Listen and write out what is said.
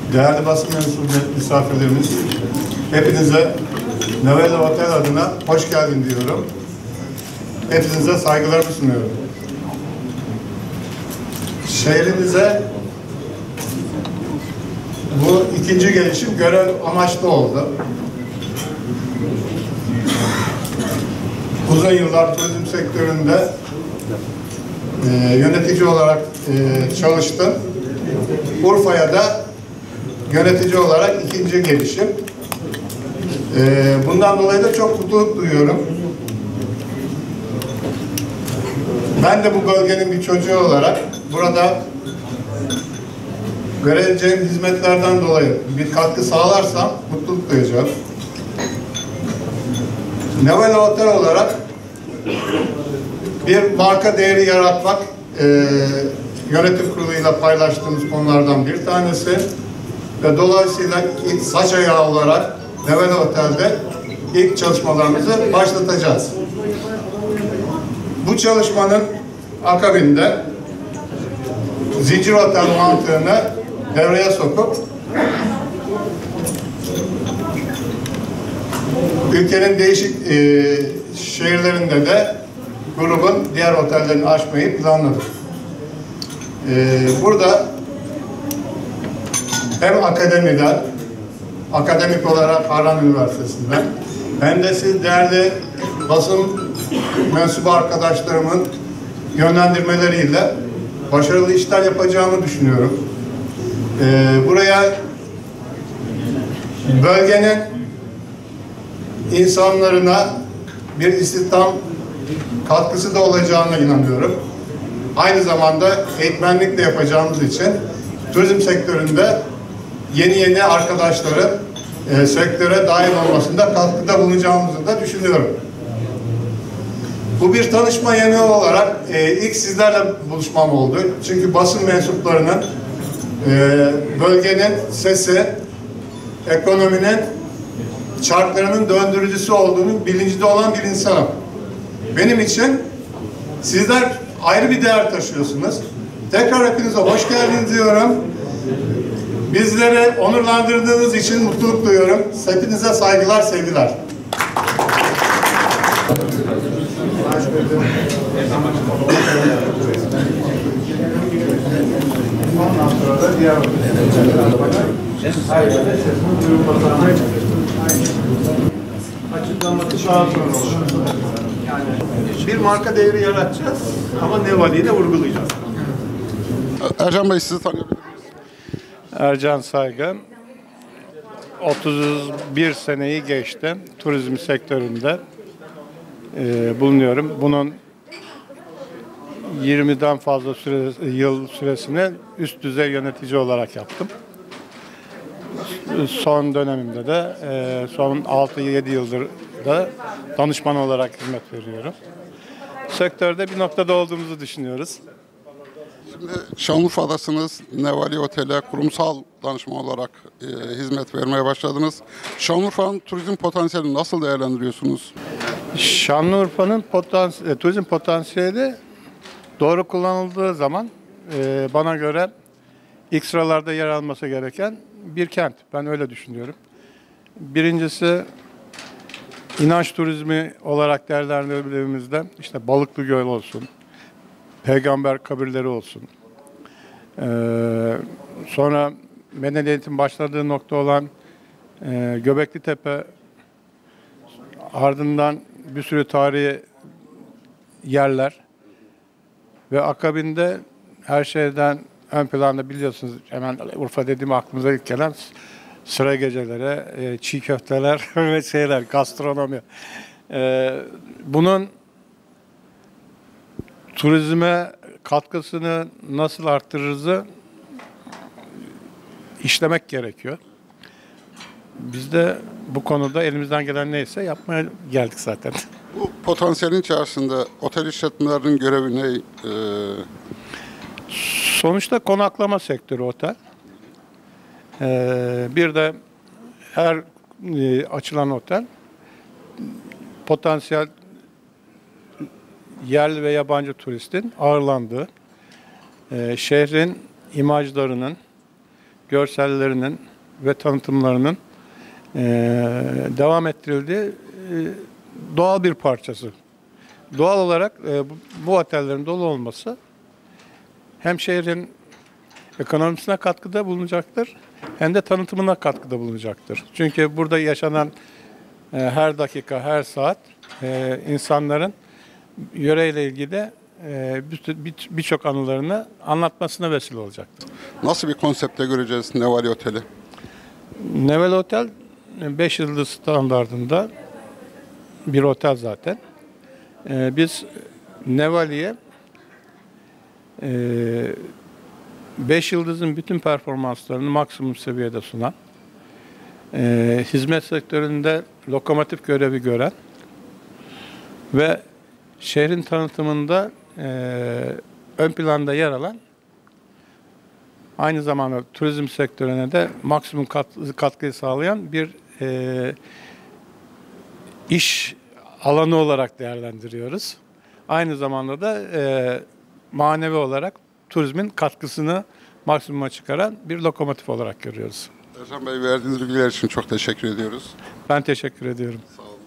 Değerli basın mensubu misafirlerimiz, hepinize Nevada Otel adına hoş geldin diyorum. Hepinize saygılarımı sunuyorum. Şehrimize bu ikinci gelişim görev amaçlı oldu. Uzun yıllar turizm sektöründe yönetici olarak çalıştım. Urfa'ya da yönetici olarak ikinci gelişim. Bundan dolayı da çok mutluluk duyuyorum. Ben de bu bölgenin bir çocuğu olarak burada göreceğim hizmetlerden dolayı bir katkı sağlarsam mutluluk duyacağım. Nevada Otel olarak bir marka değeri yaratmak yönetim kuruluyla paylaştığımız konulardan bir tanesi ve dolayısıyla ilk saç ayağı olarak Nevada Otel'de ilk çalışmalarımızı başlatacağız. Bu çalışmanın akabinde zincir otel mantığını devreye sokup ülkenin değişik şehirlerinde de grubun diğer otellerini açmayı planladık. Burada hem akademiden, akademik olarak Harran Üniversitesi'nden hem de siz değerli basın mensubu arkadaşlarımın yönlendirmeleriyle başarılı işler yapacağımı düşünüyorum. Buraya bölgenin insanlarına bir istihdam katkısı da olacağına inanıyorum. Aynı zamanda eğitmenlik de yapacağımız için turizm sektöründe yeni arkadaşların sektöre dahil olmasında katkıda bulunacağımızı da düşünüyorum. Bu bir tanışma yemeği olarak ilk sizlerle buluşmam oldu. Çünkü basın mensuplarının bölgenin sesi, ekonominin çarklarının döndürücüsü olduğunun bilincinde olan bir insanım. Benim için sizler ayrı bir değer taşıyorsunuz. Tekrar hepinize hoş geldiniz diyorum. Bizleri onurlandırdığınız için mutluluk duyuyorum. Hepinize saygılar, sevgiler. Ondan sonra da diğer açıklaması daha sonra olur. Bir marka değeri yaratacağız ama Nevali'yi de vurgulayacağız. Ercan Bey, sizi tanıyabilir miyiz? Ercan Saygın, 31 seneyi geçti. Turizm sektöründe bulunuyorum. Bunun 20'den fazla yıl süresini üst düzey yönetici olarak yaptım. Son dönemimde de son 6-7 yıldır da danışman olarak hizmet veriyorum. Sektörde bir noktada olduğumuzu düşünüyoruz. Şimdi Şanlıurfa'dasınız. Nevali Otel'e kurumsal danışman olarak hizmet vermeye başladınız. Şanlıurfa'nın turizm potansiyelini nasıl değerlendiriyorsunuz? Şanlıurfa'nın turizm potansiyeli doğru kullanıldığı zaman bana göre ilk sıralarda yer alması gereken bir kent. Ben öyle düşünüyorum. Birincisi inanç turizmi olarak değerlendirdiğimizde işte Balıklıgöl olsun, peygamber kabirleri olsun. Sonra medeniyetin başladığı nokta olan Göbeklitepe, ardından bir sürü tarihi yerler ve akabinde her şeyden ön planda biliyorsunuz hemen Urfa dediğim aklımıza ilk gelen sıra geceleri, çiğ köfteler ve şeyler, gastronomi. Bunun turizme katkısını nasıl arttırırızı işlemek gerekiyor. Biz de bu konuda elimizden gelen neyse yapmaya geldik zaten. Bu potansiyelin içerisinde otel işletmelerinin görevi ne? Sonuçta konaklama sektörü otel. Bir de her açılan otel potansiyel yerli ve yabancı turistin ağırlandığı, şehrin imajlarının görsellerinin ve tanıtımlarının devam ettirildiği doğal bir parçası. Doğal olarak bu otellerin dolu olması hem şehrin ekonomisine katkıda bulunacaktır hem de tanıtımına katkıda bulunacaktır. Çünkü burada yaşanan her dakika, her saat insanların yöreyle ilgili birçok anılarını anlatmasına vesile olacaktır. Nasıl bir konsepte göreceğiz Nevali Oteli? Nevali Otel 5 yıldız standardında bir otel zaten. Biz Nevali'ye 5 yıldızın bütün performanslarını maksimum seviyede sunan, hizmet sektöründe lokomotif görevi gören ve şehrin tanıtımında ön planda yer alan, aynı zamanda turizm sektörüne de maksimum katkıyı sağlayan bir iş alanı olarak değerlendiriyoruz. Aynı zamanda da manevi olarak turizmin katkısını maksimuma çıkaran bir lokomotif olarak görüyoruz. Ercan Bey, verdiğiniz bilgiler için çok teşekkür ediyoruz. Ben teşekkür ediyorum. Sağ olun.